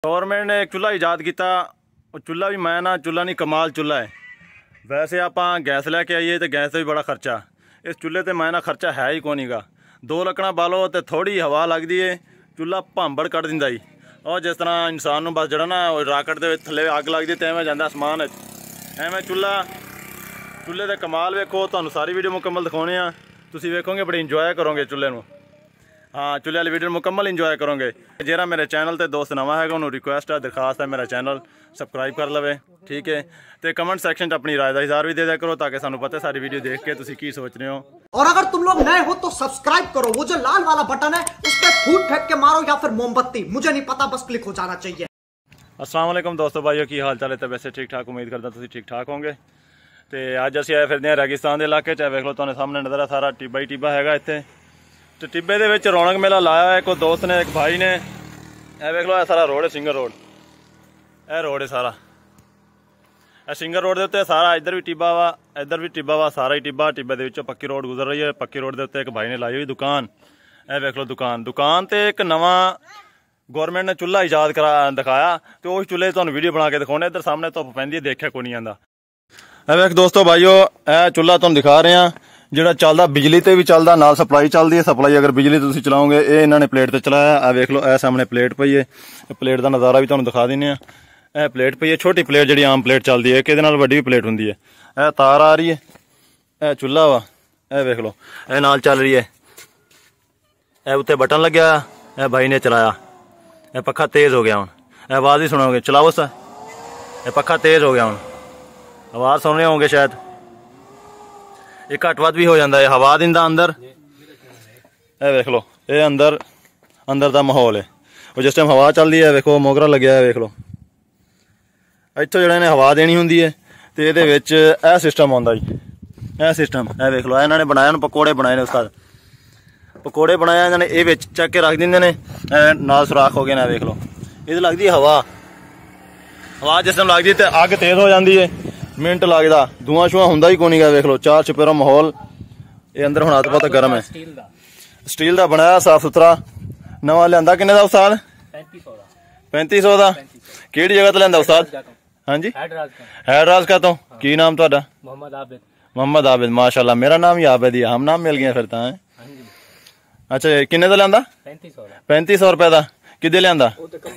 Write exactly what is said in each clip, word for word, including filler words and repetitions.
Government ने एक चूल्हा ईजाद किया। चूल्हा भी मैं ना चूल्हा नहीं कमाल चूल्हा है। वैसे आप गैस लैके आइए तो गैस भी बड़ा खर्चा, इस चूल्हे ते मैं ना खर्चा है ही कोनी गा। दो लकड़ा बालो तो थोड़ी हवा लगती है, चूल्हा भांबड़ कट दिंदा ही। और जिस तरह इंसान नूं बस जड़ा ना राकट दे थल्ले अग लगदी ते एवें जांदा आसमान एवें चूल्हा चूल्हे का कमाल वेखो। तुहानूं सारी वीडियो मुकम्मल दिखाने आ, तुसीं वेखोगे बड़ी इंजॉय करोगे चूल्हे नूं। हाँ, चूल्हे वाली वीडियो मुकम्मल इंजॉय करोगे। जेरा मेरे चैनल ते दोस्त नवा है उन्होंने रिक्वेस्ट है दरखास्त है मेरा चैनल सबसक्राइब कर लवे, ठीक है। तो कमेंट सेक्शन च अपनी राय का इज़हार भी दे दिया करो ताकि सानू पता सारी वीडियो देख के तुसीं की सोच रहे हो। और अगर तुम लोग नए हो तो सब्सक्राइब करो, वो जो लाल वाला बटन है उस पर फूट फेंक के मारो या फिर मोमबत्ती, मुझे नहीं पता, बस क्लिक हो जाना चाहिए। अस्सलाम वालेकुम दोस्तों भाइयों, की हाल चाल है? तो वैसे ठीक ठाक, उम्मीद करता तुसीं ठीक ठाक होंगे। तो अज असीं आए फिरदे हां रेगिस्तान के इलाके च। वेख लो तुहानूं सामने नज़र आ सारा टिब्बा ही टिब्बा हैगा इत्थे। तो टिब्बे दे विच रौनक मेला लाया है। कोई दोस्त ने, एक भाई ने। ए वेख लो ए सारा रोड है सिंगर रोड, ए रोड है सारा ए सिंगर रोड के उत्ते सारा। इधर भी टिब्बा वा, इधर भी टिब्बा वा, सारा ही टिब्बा। टिब्बे दे विचों पक्की रोड गुजर रही है। पक्की रोड के उत्ते एक भाई ने लाई हुई दुकान। ए वेख लो दुकान दुकान ते एक नवा गौरमेंट ने चूल्हा ईजाद करा दिखाया, तो उस चूल्हे तुहानूं वीडियो बना के दिखाने। इधर सामने धुप्प पैंदी है, देखिया कोई नहीं आंदा। ए वेख दोस्तों भाईओ, ए चूल्हा तुहानूं दिखा रहे हैं ਜਿਹੜਾ ਚੱਲਦਾ ਬਿਜਲੀ ਤੇ ਵੀ ਚੱਲਦਾ, ਨਾਲ ਸਪਲਾਈ ਚੱਲਦੀ ਹੈ। ਸਪਲਾਈ ਅਗਰ ਬਿਜਲੀ ਤੁਸੀਂ ਚਲਾਓਗੇ, ਇਹ ਇਹਨਾਂ ਨੇ ਪਲੇਟ ਤੇ ਚਲਾਇਆ। ਆ ਵੇਖ ਲਓ, ਇਹ ਸਾਹਮਣੇ ਪਲੇਟ ਪਈ ਹੈ। ਪਲੇਟ ਦਾ ਨਜ਼ਾਰਾ ਵੀ ਤੁਹਾਨੂੰ ਦਿਖਾ ਦਿੰਨੇ ਆ। ਇਹ ਪਲੇਟ ਪਈ ਹੈ, ਛੋਟੀ ਪਲੇਟ ਜਿਹੜੀ ਆਮ ਪਲੇਟ ਚੱਲਦੀ ਹੈ, ਕਿਹਦੇ ਨਾਲ ਵੱਡੀ ਵੀ ਪਲੇਟ ਹੁੰਦੀ ਹੈ। ਇਹ ਤਾਰ ਆ ਰਹੀ ਹੈ, ਇਹ ਚੁੱਲ੍ਹਾ ਵਾ। ਇਹ ਵੇਖ ਲਓ, ਇਹ ਨਾਲ ਚੱਲ ਰਹੀ ਹੈ। ਇਹ ਉੱਤੇ ਬਟਨ ਲੱਗਿਆ, ਇਹ ਭਾਈ ਨੇ ਚਲਾਇਆ। ਇਹ ਪੱਖਾ ਤੇਜ਼ ਹੋ ਗਿਆ ਹੁਣ, ਇਹ ਆਵਾਜ਼ ਹੀ ਸੁਣੋਗੇ। ਚਲਾਓ ਸਾ, ਇਹ ਪੱਖਾ ਤੇਜ਼ ਹੋ ਗਿਆ ਹੁਣ, ਆਵਾਜ਼ ਸੁਣ ਰਹੇ ਹੋਗੇ शायद। ये घट वध भी हो जाता है, हवा दिंदा अंदर। ये वेख लो, ये अंदर अंदर का माहौल है। और जिस टाइम हवा चलती है वेखो मोगरा लग्या है, वेख लो इत्थों जिहड़े ने हवा देनी हुंदी है तो ये विच यह सिस्टम आउंदा जी। यह सिस्टम ये वेख लो, इन्होंने बनाया पकौड़े बनाए ने उस्ताद, पकौड़े बनाया इन्होंने। ये विच चक के रख देंगे ने, नाल सुराख हो गए ना। वेख लो, ये लगती है हवा। हवा जिस टाइम लगती है तो अग तेज हो जाती है, मिनट लगता, धुआं शुआं हुंदा ही कोई नहीं। वेख लो चार चपेरा माहौल। ये अंदर हुण बहुत गर्म है, स्टील का बनाया, साफ सुथरा नवा लिया। किन्ने दा उस्ताद? पैंती सौ का। केड़ी जगह तो लिया उस्ताद? हाँ जी, हैदराबाद का। तो की नाम तुहाडा? मोहम्मद आबिद। मोहम्मद आबिद, माशाल्लाह। मेरा नाम ही आबिद ही, हम नाम मिल गए फिर तो। अच्छा, किन्ने दा लिया? पैंती सौ रुपए का। किदे लिया?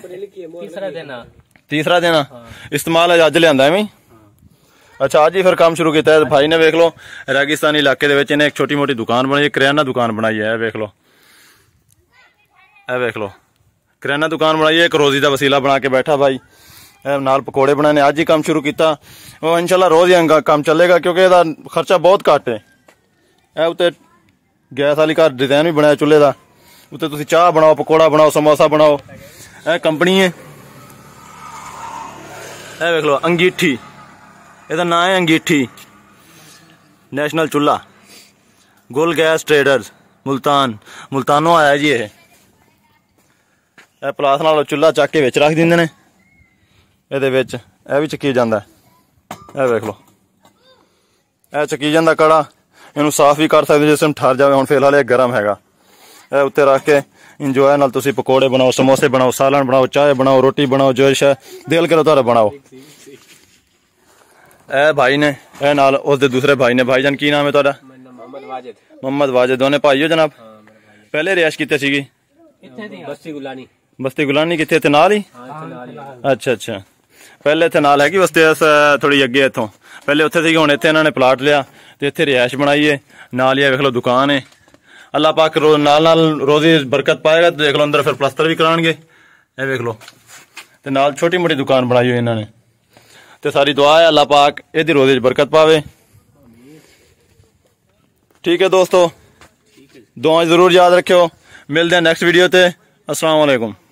तीसरा देना इस्तेमाल अज लिया एवं। अच्छा, आज ही फिर काम शुरू किया है भाई ने। वेख लो रेगिस्तानी इलाके दे विच इन्हें एक छोटी मोटी दुकान बनाई, करियाना दुकान बनाई है। वेख लो, ए वेख लो करियाना दुकान बनाई है, एक रोजी का वसीला बना के बैठा भाई। नाल पकौड़े बनाने आज ही काम शुरू किया। वो इंशाल्लाह रोज ही काम चलेगा क्योंकि इसका खर्चा बहुत घट है। ए उत्ते गैस वाली घर डिजाइन भी बनाया चूल्हे का, उत्ते तुसीं चाह बनाओ, पकौड़ा बनाओ, समोसा बनाओ। ए कंपनी है, ए वेख लो अंगीठी, ਇਹਦਾ ਨਾਂ है अंगीठी नेशनल चूल्हा। गुल गैस ट्रेडर्स मुल्तान, मुल्तानों आया जी। ये पलास नाल चूल्हा चक के विच रख दिंदे ने, ਇਹਦੇ ਵਿੱਚ ਇਹ ਵੀ ਚੱਕੀ ਜਾਂਦਾ। ਇਹ ਵੇਖ ਲਓ, ਇਹ ਚੱਕੀ ਜਾਂਦਾ ਕੜਾ। ਇਹਨੂੰ ਸਾਫ਼ ਵੀ ਕਰ ਸਕਦੇ ਜਿਸ ਟਾਈਮ ਠਰ ਜਾਵੇ। ਹੁਣ ਫਿਲਹਾਲ ਇਹ ਗਰਮ ਹੈਗਾ। ਇਹ ਉੱਤੇ ਰੱਖ ਕੇ ਇੰਜੋਏ ਨਾਲ ਤੁਸੀਂ ਪਕੌੜੇ ਬਣਾਓ, ਸਮੋਸੇ ਬਣਾਓ, ਸਾਲਨ ਬਣਾਓ, ਚਾਹ ਬਣਾਓ, रोटी बनाओ, जो शे दिल करो तुहाडा बनाओ। ए भाई ने ए नाल उसदे दूसरे भाई ने। भाईजान की नाम है तुहाडा? मोहम्मद वाजिद। मोहम्मद वाजिद, दोने भाई हो जनाब? पहले रिहाइश कित्थे सीगी? बस्ती गुलानी। बस्ती गुलानी कित्थे? इत्थे नाल ही? अच्छा अच्छा, पहले इत्थे नाल हैगी बस्ती, थोड़ी अगे इत्थों। पहले उत्थे सीगी, हुण इत्थे इन्हां ने प्लाट लिया ते इत्थे रिहाइश बनाई है। नाल ही वेख लो दुकान है। अल्लाह पाक रो नाल नाल रोजी बरकत पाएगा। तो देख लो अंदर फिर प्लस्तर भी कराणगे। ए वेख लो, ते नाल छोटी मोटी दुकान बनाई हुई इन्हां ने। ते सारी दुआ है अल्लाह पाक इहदी रोज़ी बरकत पावे। ठीक है दोस्तों, दुआ जरूर याद रखियो। मिलते हैं नेक्स्ट वीडियो ते। अस्सलाम वालेकुम।